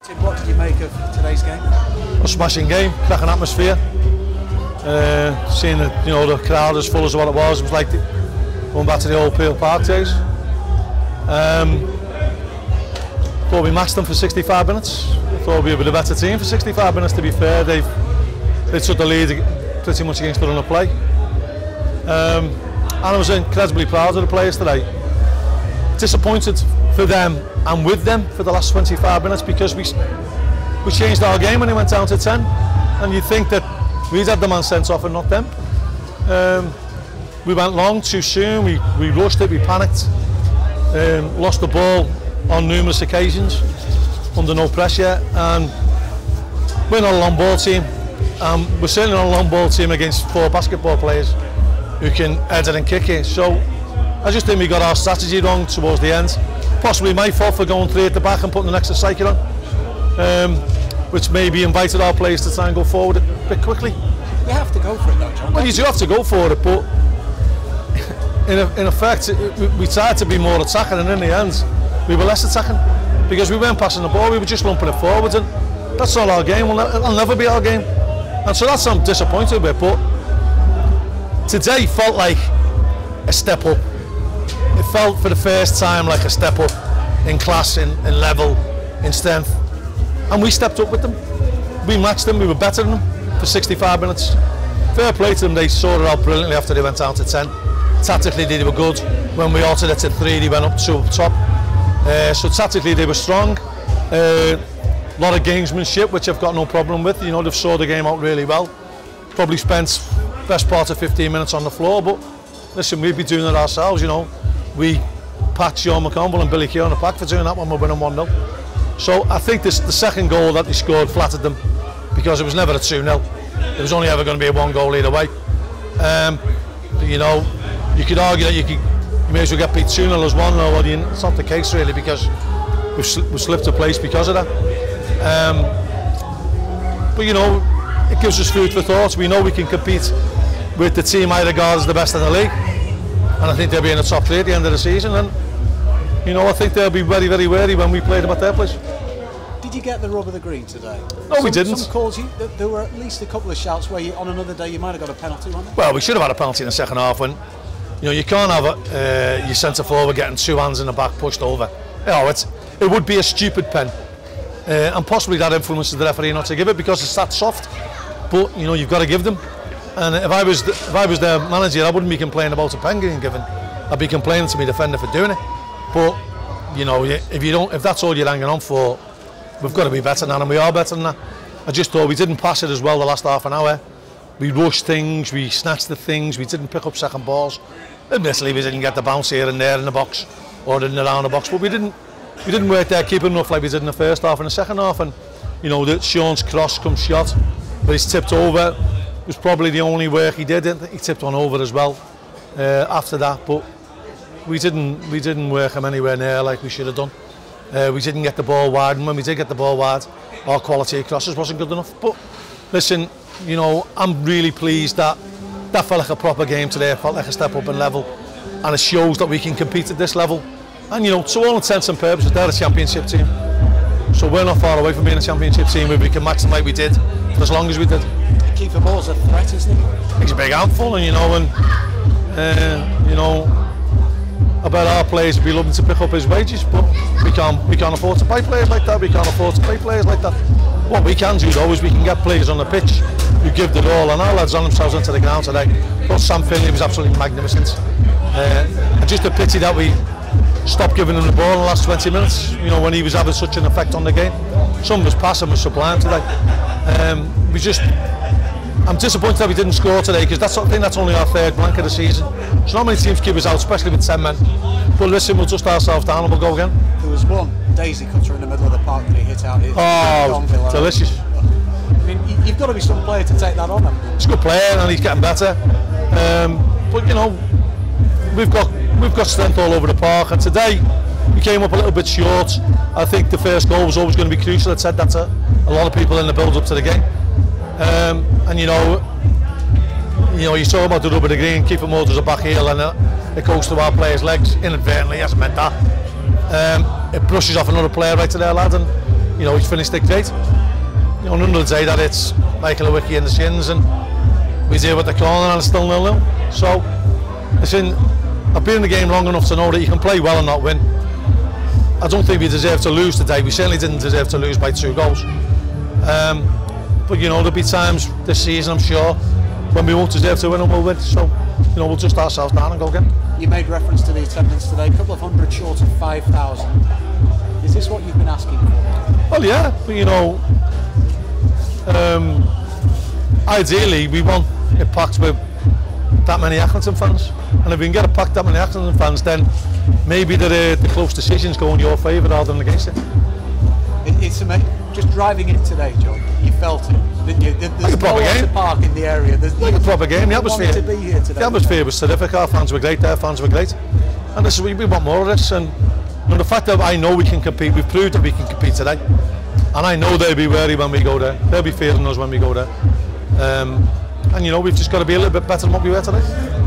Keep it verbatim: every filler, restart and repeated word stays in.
What did you make of today's game? A smashing game, cracking atmosphere. Uh, seeing the, you know, the crowd as full as what it was, it was like the, going back to the old Peel Park days. Um, thought we matched them for sixty-five minutes. Thought we were the better team for sixty-five minutes. To be fair, they've they took the lead pretty much against the run of play. Um, and I was incredibly proud of the players today. Disappointed for them and with them for the last twenty-five minutes because we we changed our game when it went down to ten, and you'd think that we'd had the man sent off and not them. Um, we went long too soon, we, we rushed it, we panicked, um, lost the ball on numerous occasions under no pressure, and we're not a long ball team. Um, we're certainly not a long ball team against four basketball players who can head it and kick it. So I just think we got our strategy wrong towards the end. Possibly my fault for going three at the back and putting an extra cycle on, um, which maybe invited our players to try and go forward a bit quickly. You have to go for it though, John. Well, you do have to go for it, but in, a, in effect, we, we tried to be more attacking, and in the end, we were less attacking because we weren't passing the ball, we were just lumping it forward, and that's not our game. It'll never be our game, and so that's what I'm disappointed with. But today felt like a step up. It felt for the first time like a step up in class, in, in level, in strength, and we stepped up with them. We matched them, we were better than them for sixty-five minutes. Fair play to them, they sorted it out brilliantly after they went down to ten. Tactically they were good. When we altered it to three, they went up two up top. Uh, so tactically they were strong. A uh, lot of gamesmanship, which I've got no problem with. You know, they've sorted the game out really well. Probably spent best part of fifteen minutes on the floor, but listen, we'd be doing it ourselves, you know. We pat Sean McConville and Billy Key on the back for doing that when we're winning one nil. So I think this, the second goal that they scored flattered them because it was never a two nil. It was only ever going to be a one goal either way. Um, but, you know, you could argue that you, could, you may as well get beat two nil as one nil. Well, it's not the case really because we've, sl we've slipped a place because of that. Um, but, you know, it gives us food for thought. We know we can compete with the team I regard as the best in the league. And I think they'll be in the top three at the end of the season, and you know I think they'll be very, very wary when we play them at their place. Did you get the rub of the green today? No, some, we didn't. Some calls, you, there were at least a couple of shouts where you, on another day you might have got a penalty, weren't there? Well, we should have had a penalty in the second half when, you know, you can't have a, uh, your centre forward getting two hands in the back pushed over. You know, it's, it would be a stupid pen, uh, and possibly that influences the referee not to give it because it's that soft. But you know, you've got to give them. And if I was the, if I was their manager, I wouldn't be complaining about a pen getting given. I'd be complaining to my defender for doing it. But you know, if you don't, if that's all you're hanging on for, we've got to be better than that, and we are better than that. I just thought we didn't pass it as well the last half an hour. We rushed things, we snatched the things, we didn't pick up second balls. Admittedly, we didn't get the bounce here and there in the box or in around the box, but we didn't we didn't work there keeping enough like we did in the first half and the second half. And you know, that Sean's cross comes shot, but he's tipped over. It was probably the only work he did. He tipped one over as well uh, after that, but we didn't we didn't work him anywhere near like we should have done. Uh, we didn't get the ball wide, and when we did get the ball wide, our quality of crosses wasn't good enough. But listen, you know, I'm really pleased that that felt like a proper game today. It felt like a step up in level, and it shows that we can compete at this level. And you know, to all intents and purposes, they're a championship team, so we're not far away from being a championship team where we can match them like we did for as long as we did. Kiefer Moore's a threat, isn't he? He's a big handful, and you know, and uh, you know, I bet our players would be loving to pick up his wages, but we can't we can't afford to pay players like that. We can't afford to pay players like that. What we can do though is we can get players on the pitch who give it all, and our lads on themselves into the ground today. But Sam Finley was absolutely magnificent. Uh, and just a pity that we stopped giving him the ball in the last twenty minutes. You know, when he was having such an effect on the game. Some of his passing was sublime today. Um, we just. I'm disappointed that we didn't score today because that's I think that's only our third blank of the season. So not many teams keep us out, especially with ten men. But listen, we'll dust ourselves down and we'll go again. There was one daisy cutter in the middle of the park that he hit out. It oh, delicious. I mean, you've got to be some player to take that on. He's a good player and he's getting better. Um, but you know, we've got we've got strength all over the park, and today we came up a little bit short. I think the first goal was always going to be crucial. I said that to a lot of people in the build-up to the game. Um, and you know, you know, you saw about the rub of the green, Kiefer Moore does a back heel and it, it goes to our players' legs inadvertently. He hasn't meant that. Um, it brushes off another player right to their lad, and you know, he's finished it great. You know, none of the day that it's Michael Lewicki in the shins and we're here with the corner and it's still nil nil. So, listen, I've been in the game long enough to know that you can play well and not win. I don't think we deserve to lose today. We certainly didn't deserve to lose by two goals. Um, but you know, there'll be times this season, I'm sure, when we won't deserve to win and we'll win. So, you know, we'll just ourselves down and go again. You made reference to the attendance today, a couple of hundred short of five thousand. Is this what you've been asking for? Well, yeah, but you know, um, ideally we want it packed with that many Accrington fans, and if we can get it packed that many Accrington fans, then maybe the, uh, the close decisions go in your favour rather than against it. it it's amazing. Just driving in today, John, you felt it. Didn't you? There's like a proper no game. To park in the area. There's like a proper game. The atmosphere, to be here today. The atmosphere was terrific. Our fans were great. Their fans were great, and this is, we, we want more of this. And, and the fact that I know we can compete, we've proved that we can compete today, and I know they'll be wary when we go there. They'll be fearing us when we go there. Um, and you know, we've just got to be a little bit better than what we were today.